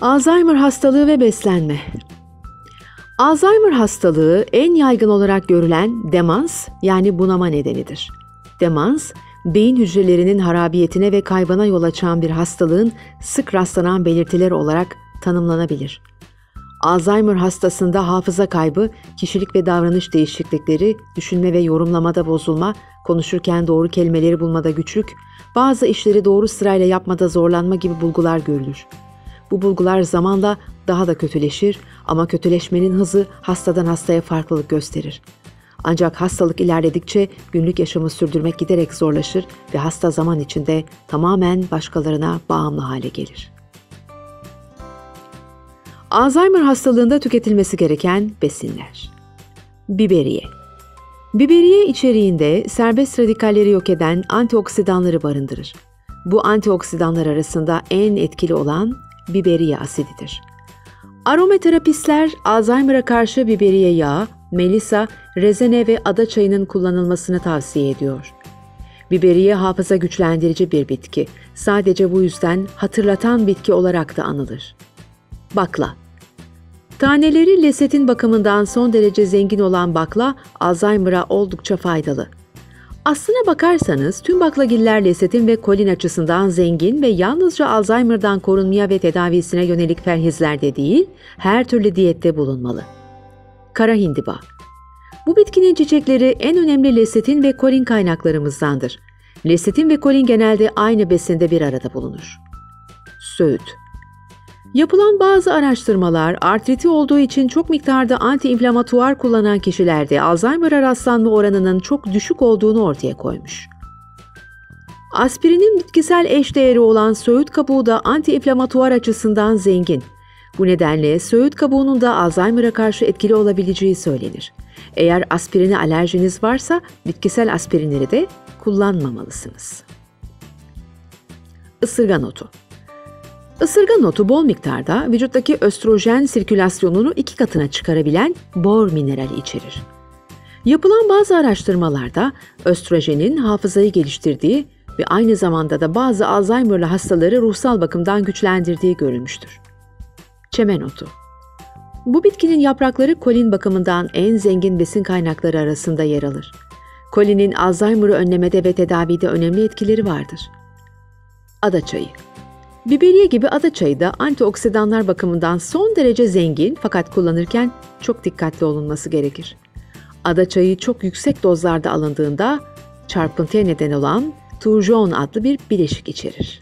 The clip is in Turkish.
Alzheimer hastalığı ve beslenme. Alzheimer hastalığı en yaygın olarak görülen demans yani bunama nedenidir. Demans, beyin hücrelerinin harabiyetine ve kaybına yol açan bir hastalığın sık rastlanan belirtileri olarak tanımlanabilir. Alzheimer hastasında hafıza kaybı, kişilik ve davranış değişiklikleri, düşünme ve yorumlamada bozulma, konuşurken doğru kelimeleri bulmada güçlük, bazı işleri doğru sırayla yapmada zorlanma gibi bulgular görülür. Bu bulgular zamanla daha da kötüleşir ama kötüleşmenin hızı hastadan hastaya farklılık gösterir. Ancak hastalık ilerledikçe günlük yaşamı sürdürmek giderek zorlaşır ve hasta zaman içinde tamamen başkalarına bağımlı hale gelir. Alzheimer hastalığında tüketilmesi gereken besinler. Biberiye. Biberiye içeriğinde serbest radikalleri yok eden antioksidanları barındırır. Bu antioksidanlar arasında en etkili olan biberiye asididir. Aromaterapistler Alzheimer'a karşı biberiye yağı, melisa, rezene ve ada çayının kullanılmasını tavsiye ediyor. Biberiye hafıza güçlendirici bir bitki. Sadece bu yüzden hatırlatan bitki olarak da anılır. Bakla. Taneleri lesetin bakımından son derece zengin olan bakla, Alzheimer'a oldukça faydalı. Aslına bakarsanız tüm baklagiller lesetin ve kolin açısından zengin ve yalnızca Alzheimer'dan korunmaya ve tedavisine yönelik perhizlerde değil, her türlü diyette bulunmalı. Kara hindiba. Bu bitkinin çiçekleri en önemli lesetin ve kolin kaynaklarımızdandır. Lesetin ve kolin genelde aynı besinde bir arada bulunur. Söğüt. Yapılan bazı araştırmalar, artriti olduğu için çok miktarda anti-inflamatuar kullanan kişilerde Alzheimer'a rastlanma oranının çok düşük olduğunu ortaya koymuş. Aspirinin bitkisel eşdeğeri olan söğüt kabuğu da anti-inflamatuar açısından zengin. Bu nedenle söğüt kabuğunun da Alzheimer'a karşı etkili olabileceği söylenir. Eğer aspirine alerjiniz varsa bitkisel aspirinleri de kullanmamalısınız. Isırgan otu. Isırgan otu bol miktarda vücuttaki östrojen sirkülasyonunu 2 katına çıkarabilen bor minerali içerir. Yapılan bazı araştırmalarda östrojenin hafızayı geliştirdiği ve aynı zamanda da bazı Alzheimer'lı hastaları ruhsal bakımdan güçlendirdiği görülmüştür. Çemen otu. Bu bitkinin yaprakları kolin bakımından en zengin besin kaynakları arasında yer alır. Kolinin Alzheimer'ı önlemede ve tedavide önemli etkileri vardır. Ada çayı. Biberiye gibi ada çayı da antioksidanlar bakımından son derece zengin fakat kullanırken çok dikkatli olunması gerekir. Ada çayı çok yüksek dozlarda alındığında çarpıntıya neden olan turjon adlı bir bileşik içerir.